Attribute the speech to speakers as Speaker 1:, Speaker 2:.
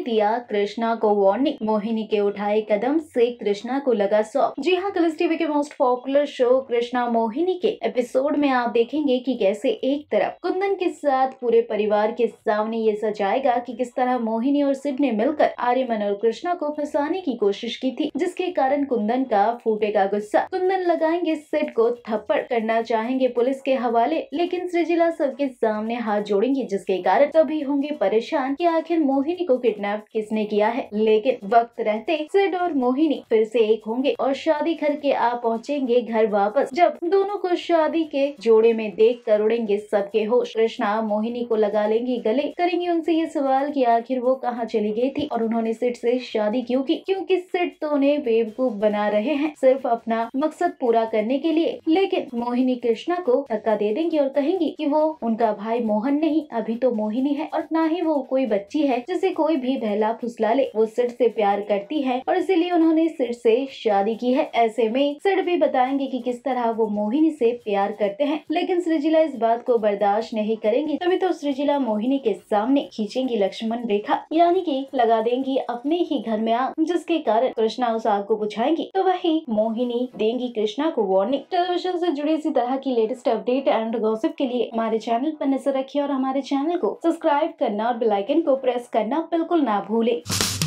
Speaker 1: दिया कृष्णा को वार्निंग, मोहिनी के उठाए कदम से कृष्णा को लगा शौक। जी हाँ, कलर्स टीवी के most popular show Krishna Mohini के एपिसोड में आप देखेंगे कि कैसे एक तरफ कुंदन के साथ पूरे परिवार के सामने ये सच आएगा कि किस तरह मोहिनी और सिड ने मिलकर आर्यमन और कृष्णा को फंसाने की कोशिश की थी, जिसके कारण कुंदन का फूटेगा गुस्सा। कुंदन लगाएंगे सिड को थप्पड़, करना चाहेंगे पुलिस के हवाले, लेकिन सृजिला सबके सामने हाथ जोड़ेंगी, जिसके कारण सभी होंगे परेशान कि आखिर मोहिनी को किडनैप किसने किया है। लेकिन वक्त रहते सिड और मोहिनी फिर से एक होंगे और शादी करके आ पहुँचेंगे घर वापस। जब दोनों को शादी के जोड़े में देख कर उड़ेंगे सबके होश। कृष्णा मोहिनी को लगा लेंगी गले, करेंगी उनसे ये सवाल कि आखिर वो कहाँ चली गई थी और उन्होंने सिड से शादी क्यों की, क्योंकि सिड तो उन्हें बेवकूफ बना रहे हैं सिर्फ अपना मकसद पूरा करने के लिए। लेकिन मोहिनी कृष्णा को धक्का दे देंगी और कहेंगी कि वो उनका भाई मोहन नहीं, अभी तो मोहिनी है और ना ही वो कोई बच्ची है जिसे कोई भी बहला फुसला ले। वो सिड से प्यार करती है और इसीलिए उन्होंने सिड से शादी की है। ऐसे में सिड भी बताएंगे कि किस तरह वो मोहिनी से प्यार करते हैं, लेकिन सृजिला इस बात को बर्दाश्त नहीं करेंगी। तभी तो सृजिला मोहिनी के सामने खींचेंगी लक्ष्मण रेखा, यानी कि लगा देंगी अपने ही घर में आग, जिसके कारण कृष्णा उस आग को बुझाएंगी। तो वही मोहिनी देंगी कृष्णा को वार्निंग। टेलीविजन से जुड़ी इसी तरह की लेटेस्ट अपडेट एंड गॉसिप के लिए हमारे चैनल पर नजर रखिए और हमारे चैनल को सब्सक्राइब करना और बेल आइकन को प्रेस करना बिल्कुल ना भूलें।